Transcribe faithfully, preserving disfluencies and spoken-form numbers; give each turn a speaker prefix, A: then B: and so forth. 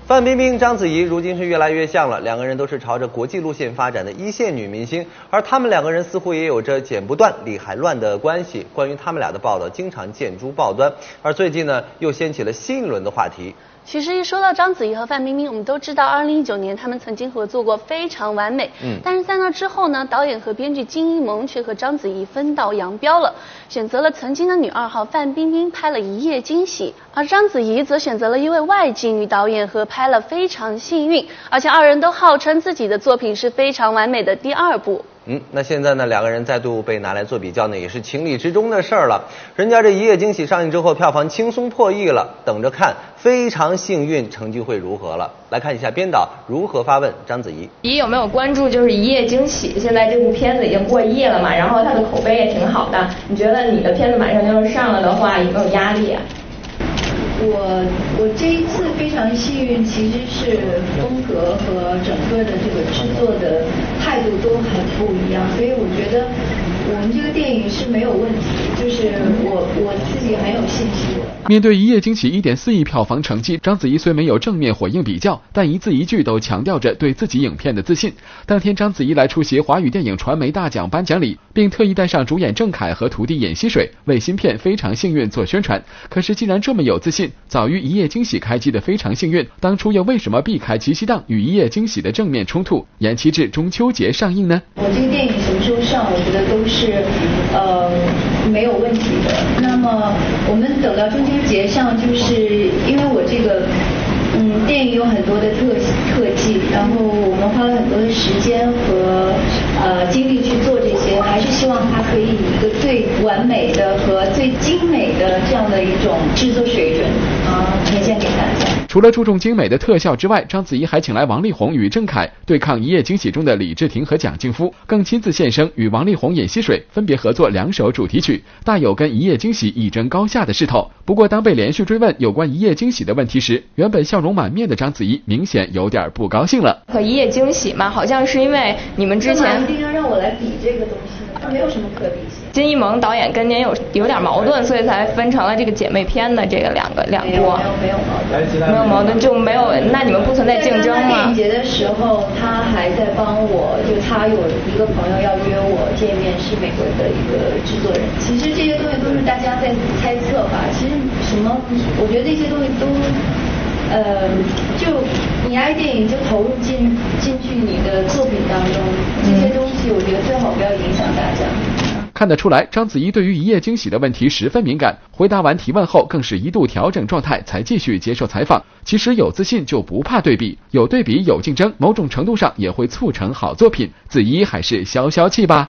A: 范冰冰、章子怡如今是越来越像了，两个人都是朝着国际路线发展的一线女明星，而他们两个人似乎也有着剪不断、理还乱的关系。关于他们俩的报道经常见诸报端，而最近呢又掀起了新一轮的话题。
B: 其实一说到章子怡和范冰冰，我们都知道二零一九年他们曾经合作过《非常完美》，嗯，但是在那之后呢，导演和编剧金一萌却和章子怡分道扬镳了，选择了曾经的女二号范冰冰拍了《一夜惊喜》，而章子怡则选择了一位外籍女导演和拍了《非常幸运》，而且二人都号称自己的作品是《非常完美》的第二部。
A: 嗯，那现在呢，两个人再度被拿来做比较呢，也是情理之中的事儿了。人家这一夜惊喜上映之后，票房轻松破亿了，等着看非常幸运成绩会如何了。来看一下编导如何发问章子怡。
C: 你有没有关注就是一夜惊喜？现在这部片子已经过亿了嘛，然后它的口碑也挺好的。你觉得你的片子马上就要上了的话，有没有压力啊？
D: 我我这一次非常幸运，其实是风格和整个的这个制作的态度都很不一样，所以我觉得我们这个电影是没有问题，就是我我自己很有信心。
E: 面对一夜惊喜一点四亿票房成绩，章子怡虽没有正面回应比较，但一字一句都强调着对自己影片的自信。当天章子怡来出席华语电影传媒大奖颁奖礼，并特意带上主演郑恺和徒弟演希水为新片《非常幸运》做宣传。可是既然这么有自信，早于一夜惊喜开机的《非常幸运》当初又为什么避开七夕档与一夜惊喜的正面冲突，延期至中秋节上映呢？
D: 我这个电影什么时候上，我觉得都是呃没有问题的。那么我们等到中秋节上，就是因为我这个嗯电影有很多的特特技，然后我们花了很多的时间和呃精力去做这些，还是希望它可以以一个最完美的和最精美的这样的一种制作水准啊呈现给大家。
E: 除了注重精美的特效之外，章子怡还请来王力宏与郑恺对抗一夜惊喜中的李治廷和蒋劲夫，更亲自现身与王力宏、演希水分别合作两首主题曲，大有跟一夜惊喜一争高下的势头。不过当被连续追问有关一夜惊喜的问题时，原本笑容满面的章子怡明显有点不高兴了。
C: 和一夜惊喜嘛，好像是因为你们之前
D: 一定要让我来比这个东西，它没有什么可比性。
C: 金一萌导演跟您有有点矛盾，所以才分成了这个姐妹篇的这个两个两波。
D: 没有没有矛盾，
C: 没有矛盾就没有，那你们不存在竞争吗？
D: 在电影节的时候，他还在帮我，就他有一个朋友要约我见面，是美国的一个制作人。其实这些东西都是大家在猜测吧。其实什么，我觉得这些东西都。呃，就你爱电影就投入进进去你的作品当中，这些东西我觉得最好不要影响大家。
E: 看得出来，章子怡对于一夜惊喜的问题十分敏感，回答完提问后更是一度调整状态才继续接受采访。其实有自信就不怕对比，有对比有竞争，某种程度上也会促成好作品。子怡还是消消气吧。